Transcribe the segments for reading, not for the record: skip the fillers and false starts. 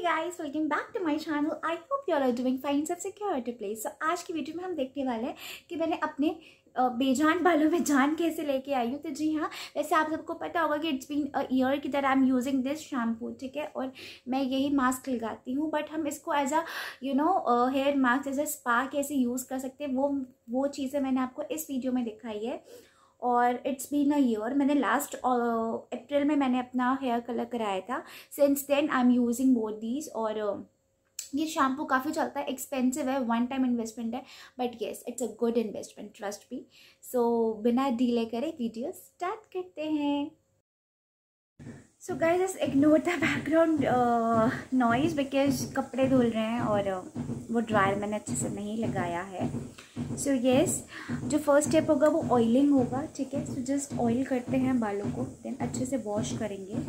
guys, welcome back to my channel. I hope you all are doing fine. सबसे क्या है place. So आज की वीडियो में हम देखने वाले हैं कि मैंने अपने बेजान बालों में जान कैसे लेके आई हूँ। तो जी हाँ, वैसे आप सबको पता होगा कि इट्स बीन अ ईयर की तरह I am using this shampoo, ठीक है। और मैं यही मास्क लगाती हूँ, बट हम इसको as a hair mask as a spa कैसे यूज़ कर सकते हैं वो चीज़ें मैंने आपको इस वीडियो में दिखाई है। और इट्स बीन अ ईयर, मैंने लास्ट अप्रैल में मैंने अपना हेयर कलर कराया था। Since then I am using both these. और ये शैम्पू काफ़ी चलता है, एक्सपेंसिव है, वन टाइम इन्वेस्टमेंट है, but yes it's a good investment, trust me. So बिना डिले करे वीडियो स्टार्ट करते हैं। So guys, just ignore the background noise because कपड़े धुल रहे हैं और वो ड्रायर मैंने अच्छे से नहीं लगाया है। सो येस, जो फर्स्ट स्टेप होगा वो ऑयलिंग होगा, ठीक है। सो जस्ट ऑयल करते हैं बालों को, देन अच्छे से वॉश करेंगे।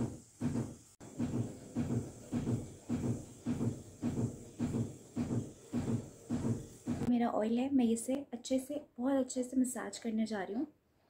मेरा ऑयल है, मैं इसे अच्छे से बहुत अच्छे से मसाज करने जा रही हूँ।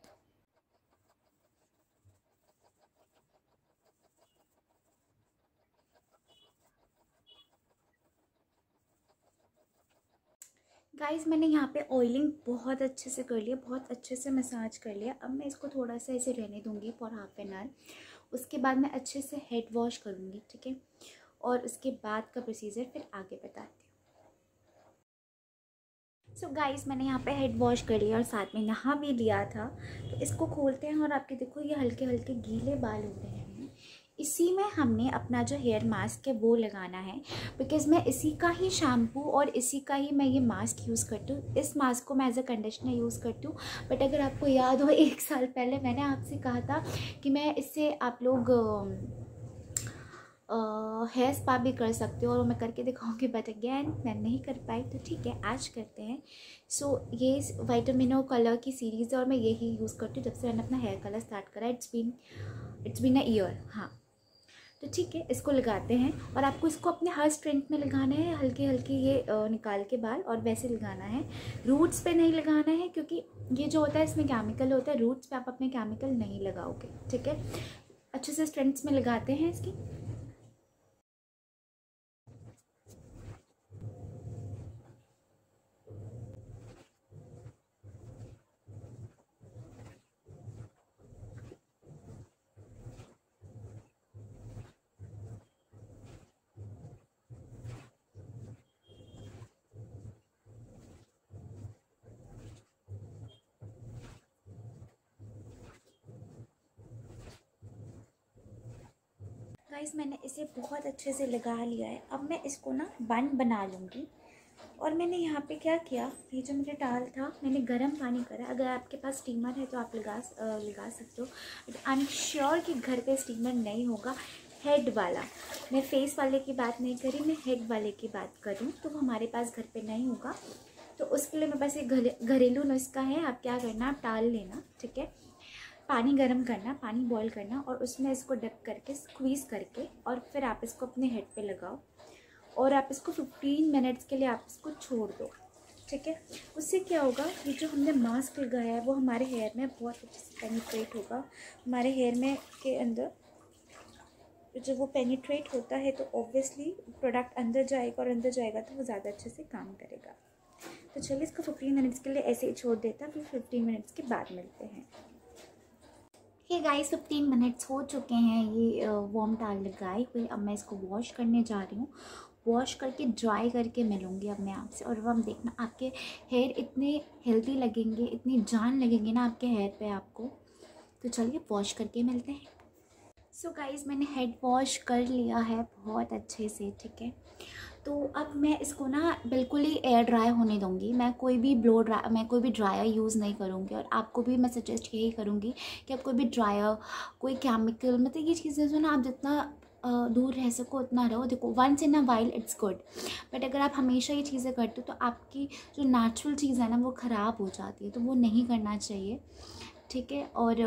गाइस, मैंने यहाँ पे ऑयलिंग बहुत अच्छे से कर लिया, बहुत अच्छे से मसाज कर लिया। अब मैं इसको थोड़ा सा ऐसे रहने दूँगी फॉर हाफ एन आवर। उसके बाद मैं अच्छे से हेड वॉश करूँगी, ठीक है। और उसके बाद का प्रोसीजर फिर आगे बताती हूँ। सो गाइस, मैंने यहाँ पे हेड वॉश कर लिया और साथ में नहा भी लिया था। तो इसको खोलते हैं और आपके देखो ये हल्के हल्के गीले बाल हो रहे हैं। इसी में हमने अपना जो हेयर मास्क है वो लगाना है, बिकॉज़ मैं इसी का ही शैम्पू और इसी का ही मैं ये मास्क यूज़ करती हूँ। इस मास्क को मैं एज अ कंडीशनर यूज़ करती हूँ। बट अगर आपको याद हो, 1 साल पहले मैंने आपसे कहा था कि मैं इससे आप लोग हेयर स्पा भी कर सकते हो और मैं करके दिखाऊंगी, बट अगेन मैं नहीं कर पाई, तो ठीक है आज करते हैं। सो ये विटामिनो कलर की सीरीज़ है और मैं यही यूज़ करती हूँ जब से मैंने अपना हेयर कलर स्टार्ट करा। इट्स बीन अ ईयर, हाँ। तो ठीक है, इसको लगाते हैं और आपको इसको अपने हर स्ट्रेंथ में लगाना है, हल्के हल्के ये निकाल के बाल, और वैसे लगाना है। रूट्स पे नहीं लगाना है क्योंकि ये जो होता है इसमें केमिकल होता है। रूट्स पे आप अपने केमिकल नहीं लगाओगे, ठीक है। अच्छे से स्ट्रेंथ्स में लगाते हैं इसकी। गाइस, मैंने इसे बहुत अच्छे से लगा लिया है। अब मैं इसको ना बन बना लूँगी। और मैंने यहाँ पे क्या किया, ये जो मेरा टाल था मैंने गर्म पानी करा। अगर आपके पास स्टीमर है तो आप लगा सकते हो, बट आई एम श्योर कि घर पे स्टीमर नहीं होगा। हेड वाला, मैं फेस वाले की बात नहीं करी, मैं हेड वाले की बात करूँ, तो वो हमारे पास घर पे नहीं होगा। तो उसके लिए मेरे पास एक घरेलू नुस्खा है। आप क्या करना, आप टाल लेना, ठीक है। पानी गर्म करना, पानी बॉईल करना और उसमें इसको डिप करके स्क्वीज़ करके और फिर आप इसको अपने हेड पे लगाओ और आप इसको 15 मिनट्स के लिए आप इसको छोड़ दो, ठीक है। उससे क्या होगा, ये जो हमने मास्क लगाया है वो हमारे हेयर में बहुत अच्छे से पेनिट्रेट होगा। हमारे हेयर में के अंदर जब वो पेनिट्रेट होता है तो ऑब्वियसली प्रोडक्ट अंदर जाएगा और अंदर जाएगा तो वो ज़्यादा अच्छे से काम करेगा। तो चलिए इसको 15 मिनट्स के लिए ऐसे ही छोड़ देता, फिर 15 मिनट्स के बाद मिलते हैं। ये गाइस 15 मिनट्स हो चुके हैं ये वार्म टाल लगाए हुए। अब मैं इसको वॉश करने जा रही हूँ। वॉश करके ड्राई करके मिलूँगी अब मैं आपसे। और अब देखना आपके हेयर इतने हेल्दी लगेंगे, इतनी जान लगेंगे ना आपके हेयर पे आपको। तो चलिए वॉश करके मिलते हैं। सो गाइस, मैंने हेड वॉश कर लिया है बहुत अच्छे से, ठीक है। तो अब मैं इसको ना बिल्कुल ही एयर ड्राई होने दूँगी। मैं कोई भी ड्रायर यूज़ नहीं करूँगी। और आपको भी मैं सजेस्ट यही करूँगी कि आप कोई भी ड्रायर, कोई केमिकल, मतलब ये चीज़ें जो ना आप जितना दूर रह सको उतना रहो। देखो, once in a while it's good, but अगर आप हमेशा ये चीज़ें करते हो तो आपकी जो नेचुरल चीज़ है ना वो ख़राब हो जाती है, तो वो नहीं करना चाहिए, ठीक है। और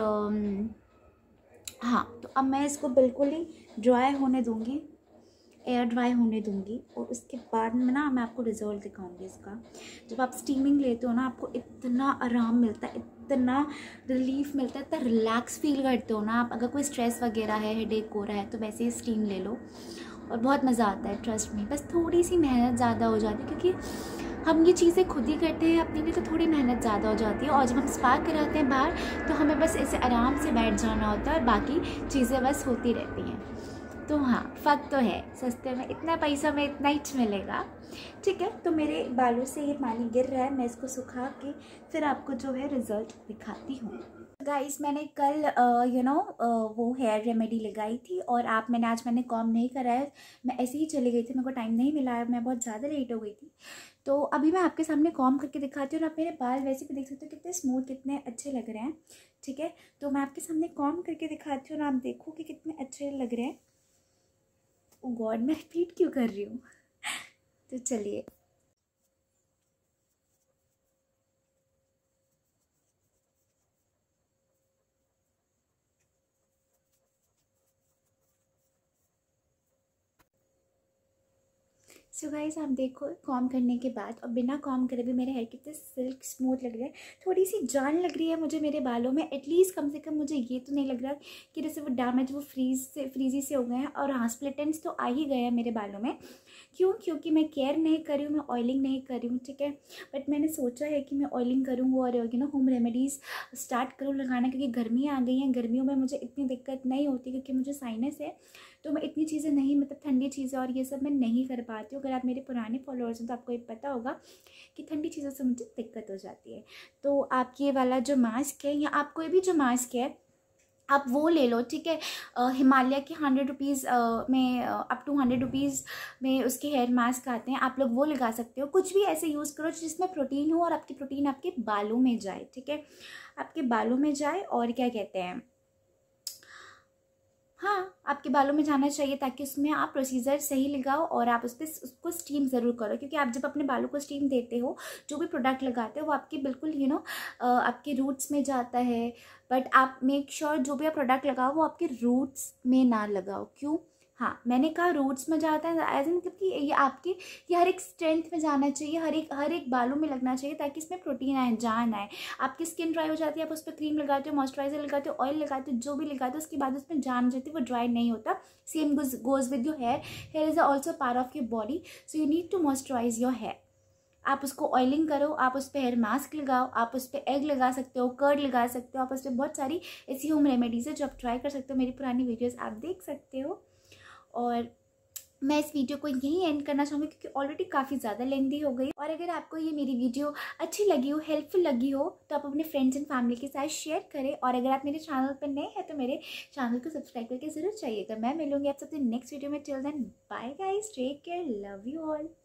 हाँ, तो अब मैं इसको बिल्कुल ही ड्राई होने दूँगी, एयर ड्राई होने दूँगी। और उसके बाद में ना मैं आपको रिज़ल्ट दिखाऊंगी इसका। जब आप स्टीमिंग लेते हो ना आपको इतना आराम मिलता है, इतना रिलीफ मिलता है, इतना रिलैक्स फील करते हो ना आप। अगर कोई स्ट्रेस वगैरह है, हेडेक हो रहा है, तो वैसे ही स्टीम ले लो और बहुत मज़ा आता है, ट्रस्ट में। बस थोड़ी सी मेहनत ज़्यादा हो जाती है, क्योंकि हम ये चीज़ें खुद ही करते हैं अपने लिए, तो थोड़ी मेहनत ज़्यादा हो जाती है। और जब हम स्पा कराते हैं बाहर, तो हमें बस ऐसे आराम से बैठ जाना होता है और बाकी चीज़ें बस होती रहती हैं। तो हाँ, फ़र्क तो है, सस्ते में इतना पैसा में इतना ही मिलेगा। ठीक है, तो मेरे बालों से ये पानी गिर रहा है, मैं इसको सुखा के फिर आपको जो है रिज़ल्ट दिखाती हूँ। गाइस, मैंने कल वो हेयर रेमेडी लगाई थी, और आज मैंने कॉम नहीं कराया, मैं ऐसे ही चली गई थी, मेरे को टाइम नहीं मिला है, मैं बहुत ज़्यादा लेट हो गई थी। तो अभी मैं आपके सामने कॉम करके दिखाती हूँ, और आप मेरे बाल वैसे भी देख सकते हो कितने स्मूथ, कितने अच्छे लग रहे हैं। ठीक है, तो मैं आपके सामने कॉम करके दिखाती हूँ और आप देखो कि कितने अच्छे लग रहे हैं। ओ गॉड, मैं रिपीट क्यों कर रही हूँ। तो चलिए, सो गाइस, आप देखो कॉम करने के बाद और बिना कॉम करे भी मेरे हेयर कितने सिल्क स्मूथ लग रहे हैं। थोड़ी सी जान लग रही है मुझे मेरे बालों में, एटलीस्ट कम से कम मुझे ये तो नहीं लग रहा कि जैसे वो डैमेज, वो फ्रीजी से हो गए हैं। और हाँ, स्प्लिट एंड्स तो आ ही गए हैं मेरे बालों में। क्यों? क्योंकि मैं केयर नहीं कर रही हूँ, मैं ऑयलिंग नहीं कर रही हूँ। ठीक है, बट मैंने सोचा है कि मैं ऑयलिंग करूँ और होम रेमेडीज़ स्टार्ट करूँ लगाना, क्योंकि गर्मियाँ आ गई हैं। गर्मियों में मुझे इतनी दिक्कत नहीं होती, क्योंकि मुझे साइनस है, तो मैं इतनी चीज़ें नहीं, मतलब ठंडी चीज़ें और ये सब मैं नहीं कर पाती हूँ। अगर आप मेरे पुराने फॉलोअर्स हैं तो आपको ये पता होगा कि ठंडी चीज़ों से मुझे दिक्कत हो जाती है। तो आप ये वाला जो मास्क है, या आप कोई भी जो मास्क है आप वो ले लो। ठीक है, हिमालय के 100 रुपीज़ में, अप टू 100 रुपीज़ में उसके हेयर मास्क आते हैं, आप लोग वो लगा सकते हो। कुछ भी ऐसे यूज़ करो जिसमें प्रोटीन हो, और आपकी प्रोटीन आपके बालों में जाए। ठीक है, आपके बालों में जाए, और क्या कहते हैं, हाँ, आपके बालों में जाना चाहिए, ताकि उसमें आप प्रोसीजर सही लगाओ और आप उस पर उसको स्टीम ज़रूर करो। क्योंकि आप जब अपने बालों को स्टीम देते हो, जो भी प्रोडक्ट लगाते हो, वो आपके बिल्कुल आपके रूट्स में जाता है। बट आप मेक श्योर जो भी आप प्रोडक्ट लगाओ वो आपके रूट्स में ना लगाओ। क्यों? हाँ, मैंने कहा रूट्स में जाता है, एज इन मतलब कि ये आपके, ये हर एक स्ट्रेंथ में जाना चाहिए, हर एक बालों में लगना चाहिए, ताकि इसमें प्रोटीन आए, जान आए। आपकी स्किन ड्राई हो जाती है, आप उस पर क्रीम लगाते हो, मॉइस्चराइजर लगाते हो, ऑयल लगाते हो, जो भी लगाते हो, उसके बाद उसमें जान जाती है, वो ड्राई नहीं होता। Same goes with your hair. Hair is also part of your body, so you need to moisturise your hair. आप उसको ऑयलिंग करो, आप उस पर हेयर मास्क लगाओ, आप उस पर एग लगा सकते हो, कर्ड लगा सकते हो, आप उस पर बहुत सारी ऐसी होम रेमेडीज़ है जो आप ट्राई कर सकते हो। मेरी पुरानी वीडियोज़ आप देख सकते हो। और मैं इस वीडियो को यहीं एंड करना चाहूँगी, क्योंकि ऑलरेडी काफ़ी ज़्यादा लेंदी हो गई। और अगर आपको ये मेरी वीडियो अच्छी लगी हो, हेल्पफुल लगी हो, तो आप अपने फ्रेंड्स एंड फैमिली के साथ शेयर करें। और अगर आप मेरे चैनल पर नए हैं तो मेरे चैनल को सब्सक्राइब करके ज़रूर चाहिएगा। मैं मिलूंगी आप सबसे नेक्स्ट वीडियो में। Till then bye guys, take care, love you all.